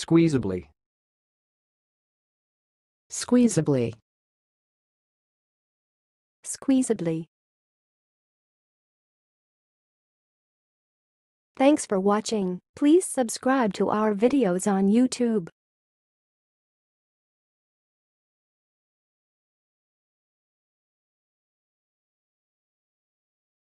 Squeezably. Squeezably. Squeezably. Thanks for watching. Please subscribe to our videos on YouTube.